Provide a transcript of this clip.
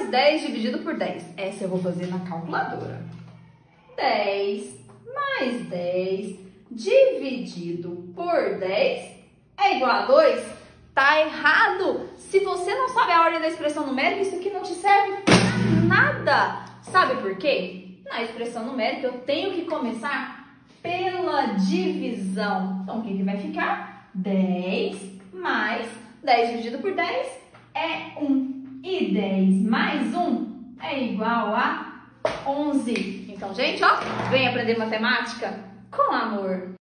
mais 10 dividido por 10. Essa eu vou fazer na calculadora. 10 mais 10 dividido por 10 é igual a 2? Tá errado! Se você não sabe a ordem da expressão numérica, isso aqui não te serve pra nada. Sabe por quê? Na expressão numérica eu tenho que começar pela divisão. Então, o que vai ficar? 10 mais 10 dividido por 10 é 1. E 10 mais 1 é igual a 11. Então, gente, ó, vem aprender matemática com amor.